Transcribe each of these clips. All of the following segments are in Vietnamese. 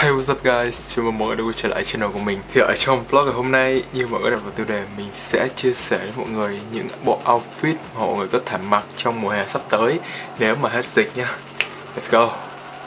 Hey what's up guys, chào mừng mọi người đã quay trở lại channel của mình. Thì ở trong vlog ngày hôm nay, như mọi người đã vào tiêu đề, mình sẽ chia sẻ với mọi người những bộ outfit mà mọi người có thể mặc trong mùa hè sắp tới nếu mà hết dịch nha. Let's go.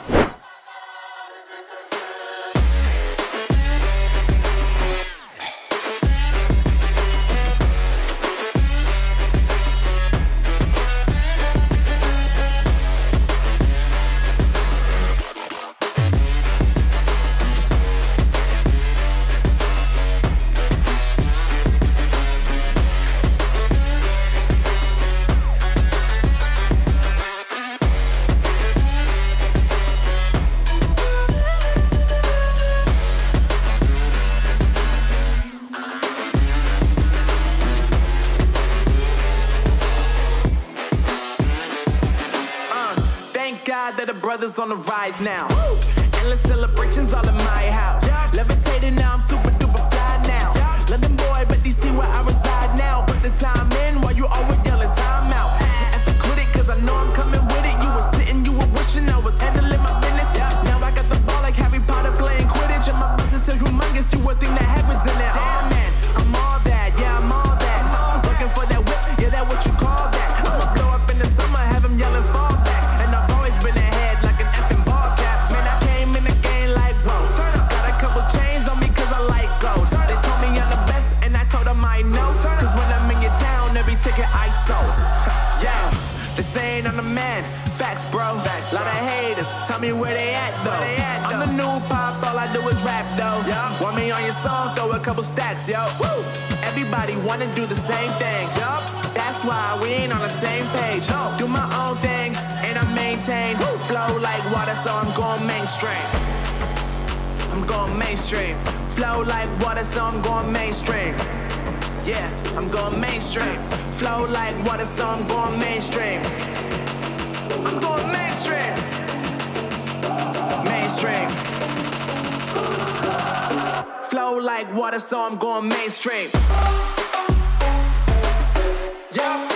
God that the brothers on the rise now. Endless celebrations all in my house. Levitating now, I'm super duper fly now. London boy, but DC where I reside now. Put the time in while you always yelling time out. And for quit it, cause I know I'm coming with it. You were sitting, you were wishing I was handling my business. Now I got the ball like Harry Potter playing Quidditch. And my business so humongous, you would think that happens in there. Damn man, I'm all that, yeah I'm all that. Working for that whip, yeah that what you call that. I'ma blow up in the summer, have him yelling fall back. And I've always been ahead like an effing ball cap. Man, I came in the game like whoa. Got a couple chains on me cause I like gold. They told me I'm the best and I told them I know. Cause when I'm in your town, every ticket I sold. Yeah, they saying I'm the man. Facts bro, lot of haters, tell me where they at though. I'm the new pop, all I do is rap though. Want me on your song, throw a couple stacks, yo. Everybody wanna do the same thing. That's why we ain't on the same page. Do my own thing, and I maintain. Flow like water, so I'm going mainstream. I'm going mainstream. Flow like water, so I'm going mainstream. Yeah, I'm going mainstream. Flow like water, so I'm going mainstream. I'm going mainstream. Mainstream. Flow like water, so I'm going mainstream. Yeah.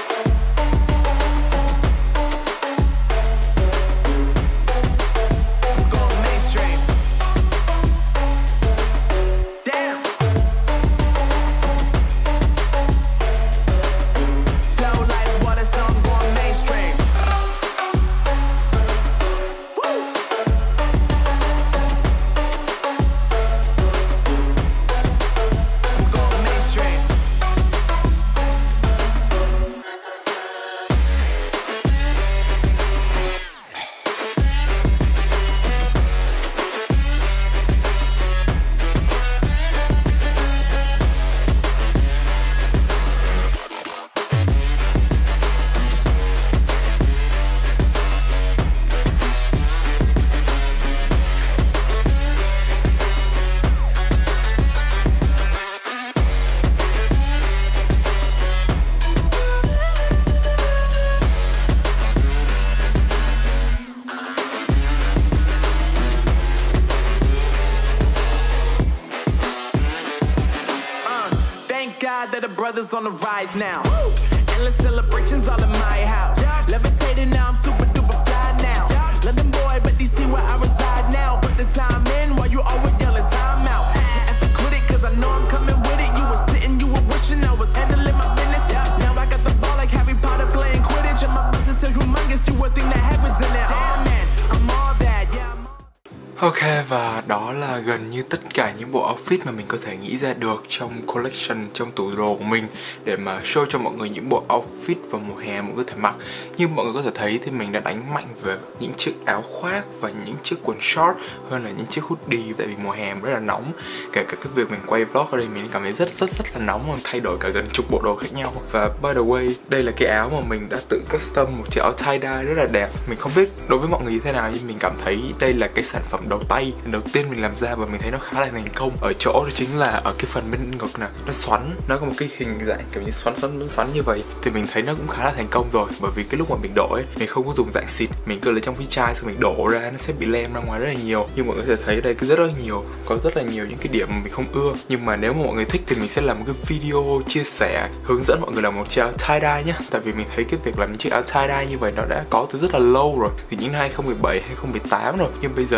God that the brothers on the rise now. Endless celebrations all in my house. Levitating now, I'm super duper fly now. London boy, but DC where I reside now. Put the time in while you always yelling time out. And for quit it, cause I know I'm coming with it. You were sitting, you were wishing I was handling my business. Now I got the ball like Harry Potter playing Quidditch. And my business so humongous, you would think that happens in there. Damn man, I'm all that, yeah I'm all... Ok, và đó là gần như tất cả những bộ outfit mà mình có thể nghĩ ra được trong collection, trong tủ đồ của mình, để mà show cho mọi người những bộ outfit vào mùa hè mọi người có thể mặc. Như mọi người có thể thấy thì mình đã đánh mạnh về những chiếc áo khoác và những chiếc quần short hơn là những chiếc hoodie, tại vì mùa hè rất là nóng. Kể cả cái việc mình quay vlog ở đây mình cảm thấy rất là nóng, mà thay đổi cả gần chục bộ đồ khác nhau. Và by the way, đây là cái áo mà mình đã tự custom, một chiếc áo tie-dye rất là đẹp. Mình không biết đối với mọi người như thế nào, nhưng mình cảm thấy đây là cái sản phẩm đầu tay đầu tiên mình làm ra và mình thấy nó khá là thành công ở chỗ đó chính là ở cái phần bên ngực nè, nó xoắn, nó có một cái hình dạng kiểu như xoắn như vậy, thì mình thấy nó cũng khá là thành công rồi. Bởi vì cái lúc mà mình đổ ấy, mình không có dùng dạng xịt, mình cứ lấy trong cái chai xong mình đổ ra, nó sẽ bị lem ra ngoài rất là nhiều. Nhưng mọi người có thể thấy đây cái có rất là nhiều những cái điểm mà mình không ưa. Nhưng mà nếu mà mọi người thích thì mình sẽ làm một cái video chia sẻ hướng dẫn mọi người làm một chiếc áo tie-dye nhá. Tại vì mình thấy cái việc làm những chiếc áo tie-dye như vậy nó đã có từ rất là lâu rồi, thì những 2017, 2018 rồi, nhưng bây giờ nó bắt đầu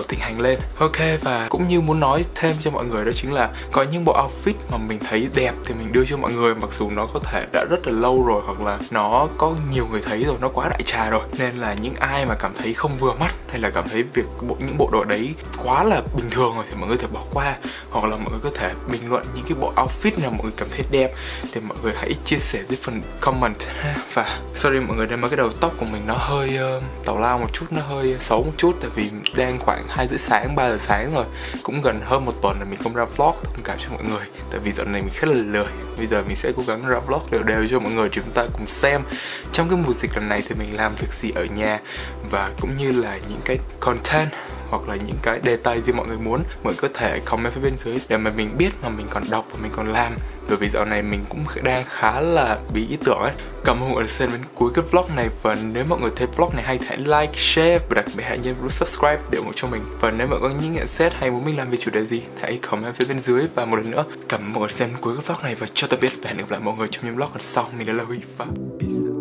thịnh hành lên. Ok, và cũng như muốn nói thêm cho mọi người đó chính là có những bộ outfit mà mình thấy đẹp thì mình đưa cho mọi người, mặc dù nó có thể đã rất là lâu rồi hoặc là nó có nhiều người thấy rồi, nó quá đại trà rồi, nên là những ai mà cảm thấy không vừa mắt hay là cảm thấy những bộ đồ đấy quá là bình thường rồi thì mọi người có thể bỏ qua, hoặc là mọi người có thể bình luận những cái bộ outfit nào mọi người cảm thấy đẹp thì mọi người hãy chia sẻ dưới phần comment ha. Và sorry mọi người, đây mà cái đầu tóc của mình nó hơi tào lao một chút, nó hơi xấu một chút, tại vì đang khoảng 2 rưỡi sáng 3 giờ sáng rồi, cũng gần hơn một tuần là mình không ra vlog. Thông cảm cho mọi người, tại vì dạo này mình khá là lười. Bây giờ mình sẽ cố gắng ra vlog đều cho mọi người chúng ta cùng xem trong cái mùa dịch lần này thì mình làm việc gì ở nhà, và cũng như là những cái content hoặc là những cái đề tài gì mọi người muốn, mọi người có thể comment phía bên dưới để mà mình biết mà mình còn đọc và mình còn làm. Bởi vì dạo này mình cũng đang khá là bí ý tưởng ấy. Cảm ơn mọi người đã xem đến cuối cái vlog này, và nếu mọi người thấy vlog này hay thì hãy like, share và đặc biệt hãy nhấn nút subscribe để ủng hộ cho mình. Và nếu mọi người có những nhận xét hay muốn mình làm về chủ đề gì thì hãy comment phía bên dưới. Và một lần nữa cảm ơn mọi người đã xem đến cuối cái vlog này, và cho tôi biết và hẹn gặp lại mọi người trong những vlog lần sau. Mình là Huy và peace.